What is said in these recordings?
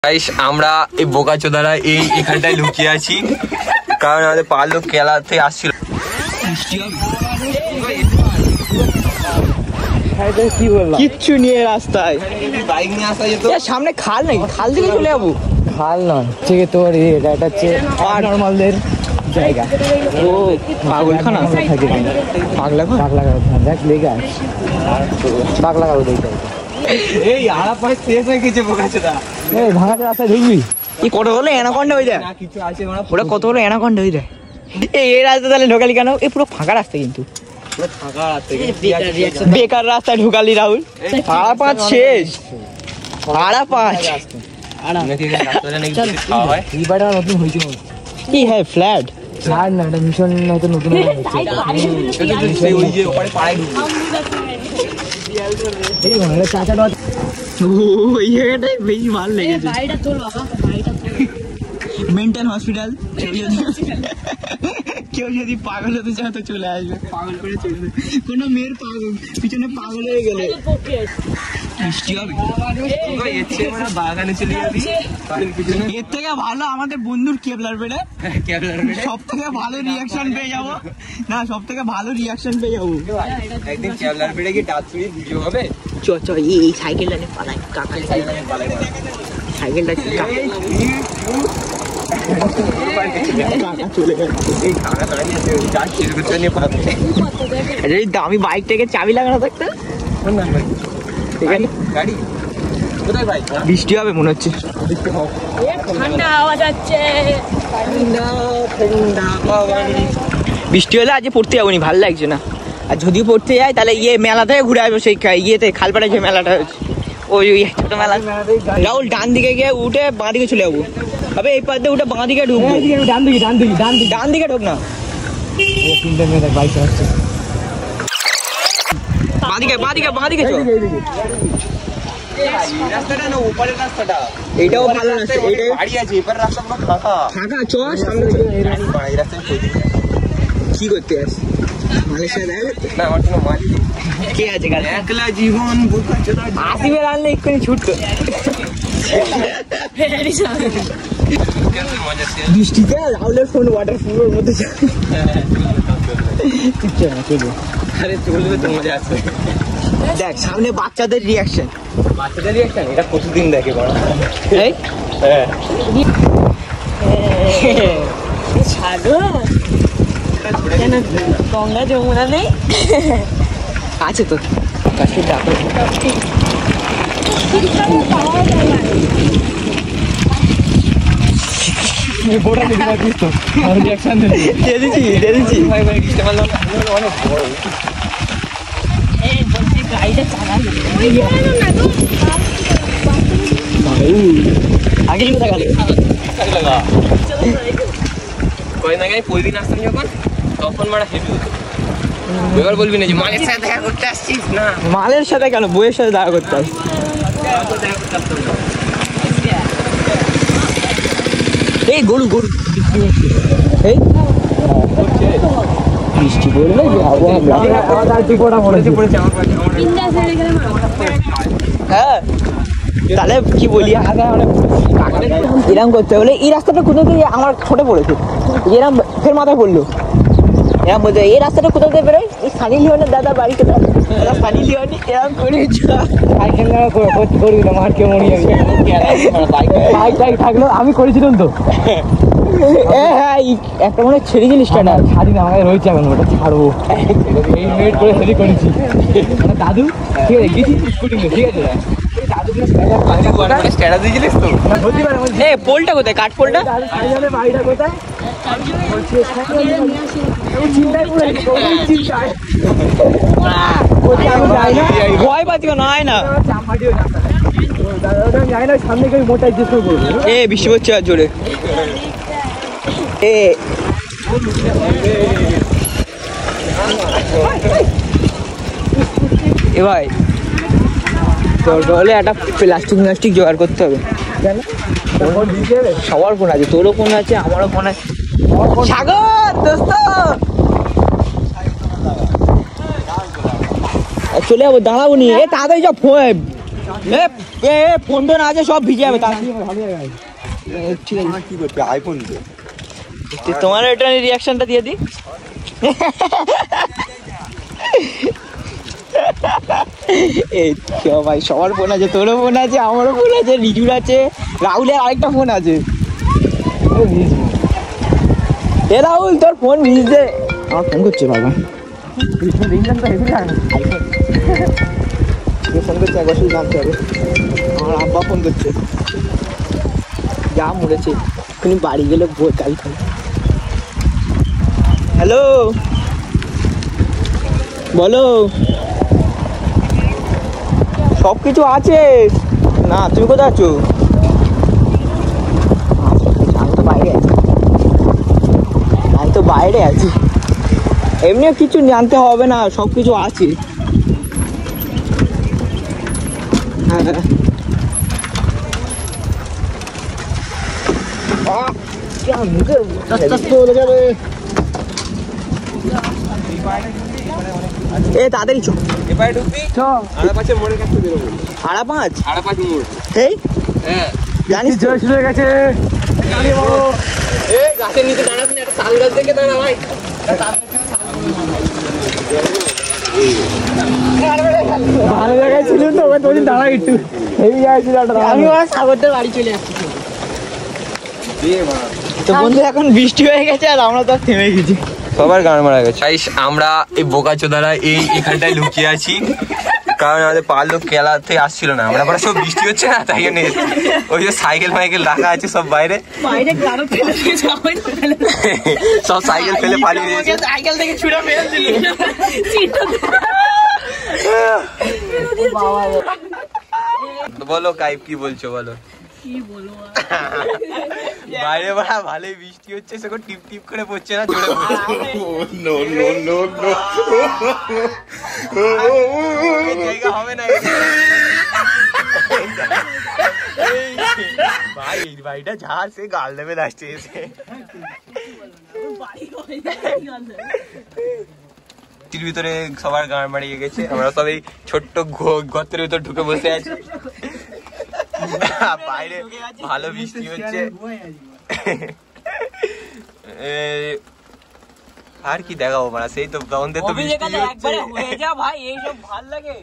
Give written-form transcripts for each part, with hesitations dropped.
Guys আমরা এই বোকাচোদারা এই এখানটায় লুকিয়ে আছি, কারণ আমাদের পাড়ার লোক খেলাতে আসছিল। কিচ্ছু নিয়ে রাস্তায় বাইক নিয়ে আসা যেত, সামনে খাল নেই, খাল থেকে চলে যাবো। খাল নয় ঠিক আছে, তোর এটা হচ্ছে নর্মালদের জায়গা। ও পাগলখানা থাকে, পাগলা পাগলা দেখ লেগে আছে, পাগলা কারো দেখতে। এই আড়া পাঁচ শেষ হয়ে গেছে বোকাচোদা। এই ভাঙাতে রাস্তায় ঢুকবি কি কত হলো অ্যানাকন্ডা হয়ে যায়, কিছু আছে ওরা কত হলো অ্যানাকন্ডা হয়ে যায়। এই রাস্তা তাহলে ঢোকালি কেন? এই পুরো ফাঁকা রাস্তা, কিন্তু বেকার রাস্তায় ঢুকালি রাহুল। আড়া পাঁচ শেষ, আড়া পাঁচ নতুন হয়েছে কি? হ্যাঁ ফ্ল্যাট ফ্ল্যাট না, এটা মিশন হয়তো নতুন বেশি ভালো লেগেছে। মেন্টাল হসপিটাল, কেউ যদি পাগল হতে চায় তো চলে আসবে, পাগল করে চলে আসবে। কোনো মেয়ের পাগল পিছনে পাগল হয়ে গেলে বৃষ্টি হবে, বাগানে চলে যাবি। এর থেকে ভালো আমাদের বন্ধুর কেবলার বেড়ে, সব থেকে ভালো রিয়াকশন পেয়ে যাবো। না, সব থেকে ভালো রিয়াকশন পেয়ে যাবো একদিন কেবলার বেড়ে গিয়ে ডাক চুরি ভিডিও হবে। চ চ এই সাইকেলটা নিয়ে পালাই, কাকা সাইকেলটা চলে গেল। যদি দামি বাইকটাকে চাবি লাগানো থাকতো। গাড়ি কোথায় ভাই? বৃষ্টি হবে মনে হচ্ছে, ঠান্ডা হাওয়া যাচ্ছে। বৃষ্টি হলে আজ পড়তে যাবো নি, ভালো লাগছে না। আর যদিও পড়তে যাই তাহলে মেলা থেকে ঘুরে আসবো, সেই ইয়েতে খালপাড়ে যে মেলাটা হচ্ছে, ওই ছোট মেলা। রাহুল ডান দিকে গিয়ে উঠে বাঁ দিকে চলে যাবো, তবে এই পাশে উঠে বাঁ দিকে ঢুকবো। ডান দিকে ডান দিকে ডান দিকে ঢুক না, বাঁ দিকে বাঁ দিকে বাঁ দিকে। রাস্তাটা না উপরের রাস্তাটা, এইটাও ভালো রাস্তা, এইটাই গাড়ি আছে। এবার রাস্তা পুরো ফাঁকা ফাঁকা। চ সামনে এই রাস্তায় কি করতে আস? মালের সাথে না, আমার কোনো মাল কে আছে? একলা জীবন বোকাচোদা। আসিবে রান্না এক্ষুনি ছুটতো। বৃষ্টিতে রাহুলের ফোন ওয়াটার প্রুফের মধ্যে আরে চলবে তো, মজা আছে। দেখ সামনে বাচ্চাদের রিয়াকশন, বাচ্চাদের রিয়াকশন এটা প্রতিদিন দেখে বড়। এই হ্যাঁ সাগর কেন গঙ্গা যমুনা নেই? আছে তো কাছে ডাকো। গাড়িটা চালাবি আগে কোথায় গেল? কয়দিন আগে প্রতিদিন আসতাম যখন, তখন মারা হেভি হতো। এবার বলবি না যে মালের সাথে দেখা করতে আসছিস। না, মালের সাথে কেন, বইয়ের সাথে দেখা করতে হয়। এই গরু গরু এই বৃষ্টি পড়বে, হ্যাঁ তাহলে কি বলি, এরম করতে বলে এই রাস্তাটা কোথাও থেকে আমার ছোটে পড়েছে, এরম ফের মাথায় পড়লো। এরম বলতে এই রাস্তাটা কোথাও থেকে বেরোয়, এই সানি লিওনের দাদার বাড়িতে সানি লিওনি এরম করে সাইকেল করবি না, মার কে মরি যাবি। বাইক টাইক থাকলো আমি করেছিলাম তো। হ্যাঁ একটা মনে ছেড়ে জিনিসটা না ছাড়ি না, আমাকে রয়েছে এখন, ওটা ছাড়বো। এই মিনিট করে হেরি করেছি দাদু, ঠিক আছে গেছি স্কুটিং, ঠিক আছে পোলটা কোথায়, কাঠ পোলটা বাড়িটা কোথায়? ভয় পাচ্ছি না, না সামনে মোটাই চেষ্টা করবো। এ বৃষ্টি পড়ছে আর জোরে। এ ভাই হলে একটা প্লাস্টিক জোগাড় করতে হবে। সবার ফোন আছে, তোরও ফোন আছে, আমারও ফোন আছে। সাগর দোস্ত চলে যাবো, দাঁড়াবো নি, তাড়াতাড়ি যা ফোন তো না আছে, সব ভিজে যাবে। ঠিক আছে, কি করতে আইফোন দিয়ে তোমার এটা রিয়াকশনটা দিয়ে দি। এই ভাই সবার ফোন আছে, তোরও ফোন আছে, আমারও ফোন আছে, রিজুর আছে, রাহুলের আরেকটা ফোন আছে। এ রাহুল, তোর ফোন ভিজছে। আমার ফোন করছে বাবা, ফোন করছে, একবার শুধু জানতে হবে। আমার আব্বা ফোন করছে, যা মরেছে, তুমি বাড়ি গেলে গাড়ি খাই। হ্যালো, বলো। সব কিছু আছে না, তুমি কোথায় আছো? আমি তো বাইরে আছি, এমনিও কিছু জানতে হবে না, সব কিছু আছে। এ তাড়াতাড়ি চো, এবারে ঢুকবি আড়াপাঁচের মোড়ের কাছে বেরোবো। আড়াপাঁচ মোড়, এই হ্যাঁ জানিস তো? শুরু হয়ে গেছে। এই গাছের নিচে দাঁড়াবি না, একটা তাল গাছ দেখে দাঁড়া ভাই। ভালো জায়গায় ছিল তো, তোদের দাঁড়া একটু হেভি জায়গায় ছিল। আমি ওরা সাগরদের বাড়ি চলে আসছি। তো বন্ধু, এখন বৃষ্টি হয়ে গেছে আর আমরা তো থেমে গেছি। সবার গান মারা গেছে। আমরা এই বোকাচোদারা এখানটায় লুকিয়ে আছি, কারণ আমাদের পাড়ার লোক কেলা থেকে আসছিল না। আমরা পরে সব বৃষ্টি হচ্ছে না, তাই জন্য ওই যে সাইকেল ফাইকেল রাখা আছে সব বাইরে, সব সাইকেল ফেলে পালিয়ে দিয়েছে। সাইকেল থেকে ছুড়ে ফেলে দিল। বলো কাইব, কি বলছো বলো? কি বলবো বাইরে বড়া ভালোই বৃষ্টি হচ্ছে, সেরকম টিপ টিপ করে পড়ছে না, জোরে পড়ছে। জায়গা হবে না ভাই, এই ভাইটা ঝাড় সে গাল দেবে লাস্টে এসে। বৃষ্টির ভিতরে সবার গান মারিয়ে গেছে, আমরা সবাই ছোট্ট গর্তের ভিতর ঢুকে বসে আছি। বাইরে ভালো বৃষ্টি হচ্ছে। আর কি দেখাবো মানে, সেই তো তখনদের তো বৃষ্টি হচ্ছে। ভাই এইসব ভাল লাগে।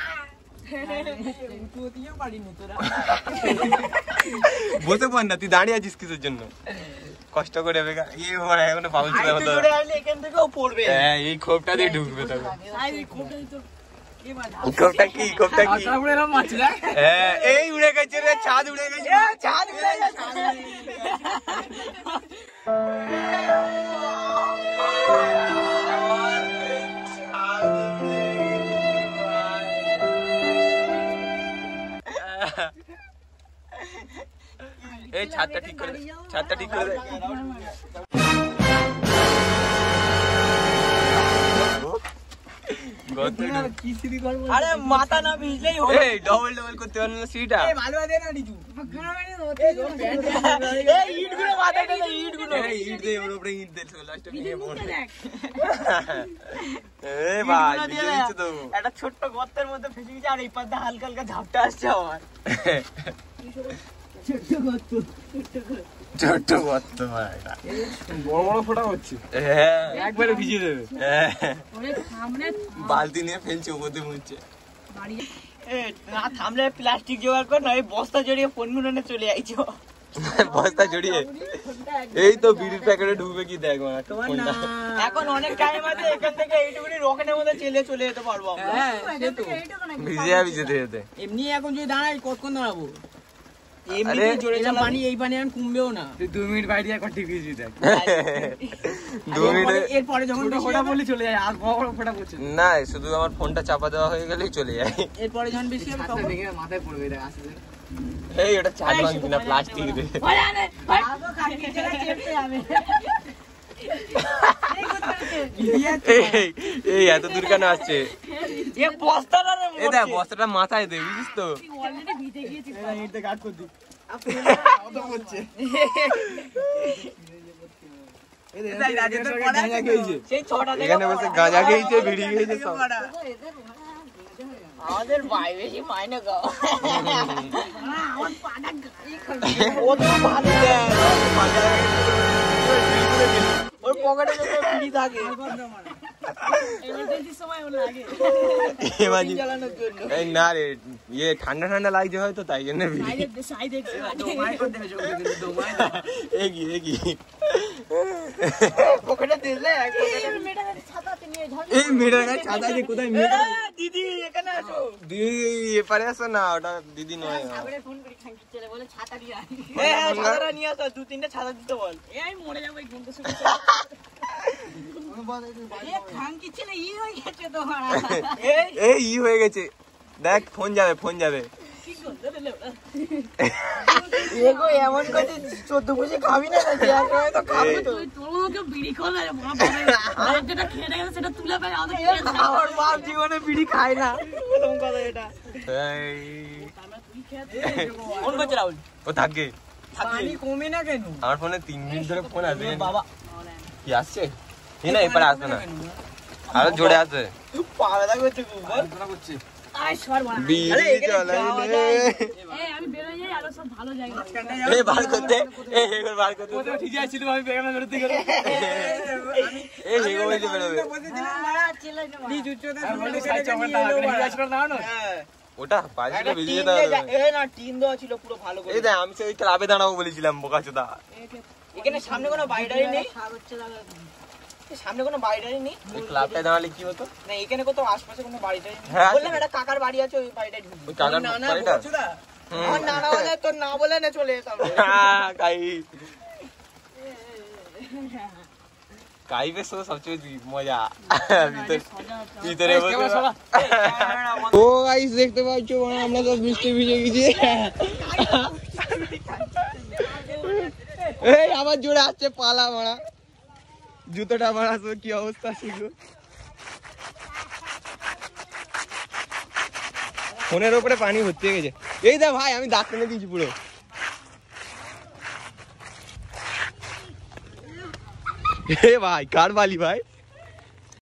বসে পড় না, তুই দাঁড়িয়ে আছিস কিসের জন্য? কষ্ট করে বেকার এখন পাগল ছিল মতো। এখান থেকেও পড়বে। হ্যাঁ, এই খোপটা দিয়ে ঢুকবে তখন। খোপটা কি, খোপটা কি? হ্যাঁ, এই উড়ে গেছে রে, ছাদ উড়ে গেছে, ছাদ উড়ে গেছে। এই ছাদটা ঠিক করে দে, ছাদটা ঠিক করে দে। আরে মাথা না ভিজলেই হলো। এই ডবল ডবল করতে পারলো না সিটা। ভালো দে না রিজু। এই ইটগুলো মাথায় দে, ইটগুলো। এই ইট দে, ওর উপরে ইট দে, লাস্টে ভেঙে পড়বে। এই ভাই, ভিজে দিচ্ছে তো। একটা ছোট্ট গর্তের মধ্যে ফেসে গেছে, আর এই পাশে হালকা হালকা ঝাপটা আসছে আমার। ছোট্ট গর্ত ভাই, বড় বড় ফোঁটা হচ্ছে, হ্যাঁ একবারে ভিজিয়ে দেবে। বালতি নিয়ে ফেলছে, ওপরে মুছছে। না থামলে প্লাস্টিক জোগাড় কর, না এই বস্তা জড়িয়ে ফোন গুলো চলে আইছো। বস্তা জড়িয়ে এই তো বিড়ির প্যাকেটে ঢুকবে কি দেখ না। এখন অনেক টাইম আছে, এখান থেকে এইটুকুনি রকেটের মধ্যে চলে যেতে পারবো আমরা। ভিজে যাবি যেতে যেতে। এমনি এখন যদি দাঁড়াই কতক্ষণ দাঁড়াবো? এমনি জোরে চালাবো, পানি এই পানি আর কমবেও না। তুই 2 মিনিট বাইরে একবার ঠিক ভিজিয়ে দেখ। 2 মিনিটে এরপরে যখন ফোঁটা বলে চলে যায়, আর বড় বড় ফোঁটা পড়ছে না, শুধু আমার ফোনটা চাপা দেওয়া হয়ে গেলেই চলে যায়। এরপরে যখন বেশি হবে তখন মাথায় পড়বে দেখ আসলে। এই ওটা চার ভাঙছি না, প্লাস্টিক রে। এই এত দূর কেন আসছে? এ বস্তাটা রে, এই দেখ বস্তাটা মাথায় দে, বুঝিস তো? অলরেডি ভিজে গিয়েছি। এইটা কাট করে দি। কত পড়ছে? সেই ছটা থেকে এখানে বসে গাঁজা খেয়েছে, বিড়ি খেয়েছে সব। আমাদের ভাই বেশি মাইনে গাও আমার পাটা গায়ে ও তো ভালো দেয় ওর পকেটে তো ফ্রি থাকে এমার্জেন্সি সময় ওর লাগে Imagine- চালানোর জন্য এই না রে ইয়ে ঠান্ডা ঠান্ডা লাগছে হয়তো তাই জন্য সাই দেখছে এগি পকেটে দিলে মেয়েটাকে ছাতাতে নিয়ে ঝড় এই মেয়েটার কাছে ছাতা আছে কোথায় দিদি এখানে আসো দিদি এপারে আসো না ওটা দিদি নয় সাগরে ফোন করি খাঙ্কি চলে বলে ছাতা দিয়ে আয় ছাতাটা নিয়ে আসো 2-3টা ছাতা দিতে বল এই আমি মরে যাবো এই ঘুমতে শুতে খাঙ্কি ছেলে ই হয়ে গেছে তোমার এই ই হয়ে গেছে দেখ ফোন যাবে কি করতে দিলে ওরা এগো এমন করে 14 বুঝে খাবি না নাকি আর তো খাবি তো তুই তোর মুখে বিড়ি খোলা রে মা বাবা যেটা খেয়ে গেছে সেটা তুলে পাই আমাদের খেয়ে আমার বাপ জীবনে বিড়ি খায় না প্রথম কথা এটা এই আমরা তুই খেয়ে ফোন করছে রাহুল ও থাকে পানি কমে না কেন আমার ফোনে 3 মিনিট ধরে ফোন আসে বাবা কি আসছে এই না এপারে আসবে না আরো জোরে আছে পাগলা করছে খুব বল আয় সর বড়া বিড়ি জ্বালাইলে এই আমি বের হয়ে যাই আরো সব ভালো জায়গা এই বার করতে এই হেগো বার করতে ঠিক আছে আমি বেগানা করতে গেল এই হেগো বলতে বেরোবে চেলাই না নি জুচোতে হ্যাঁ ওটা পাঁচটা বেরিয়ে যেতে হবে এই না টিন দেওয়া ছিল পুরো ভালো করে এই দেখ আমি সেই ক্লাবে দাঁড়াবো বলেছিলাম বোকাচোদা এখানে সামনে কোনো বাইডারি নেই সাগরছে দাদা সামনে কোনো বাইডারি নেই ওই ক্লাবটায় দাঁড়ালে কি হতো না এখানে কোথাও আশপাশে কোনো বাড়িটারি নেই হ্যাঁ, আছে। বললাম একটা কাকার বাড়ি আছে ওই বাড়িটাই ঢুকবো ওই কাকার বাড়িটা আমার নানা বলে তোর না বলে না চলে যেতাম কাইবে সো সবচেয়ে মজা ভিতরে ও গাইস দেখতে পাচ্ছ আমরা সব বৃষ্টি ভিজে গেছি এই আবার জোরে আসছে পালা মারা জুতোটা মারা কি অবস্থা ছিল ফোনের উপরে পানি ভর্তি হয়ে গেছে এই দা ভাই আমি দাঁত টেনে দিয়েছি পুরো এ ভাই কার বালি ভাই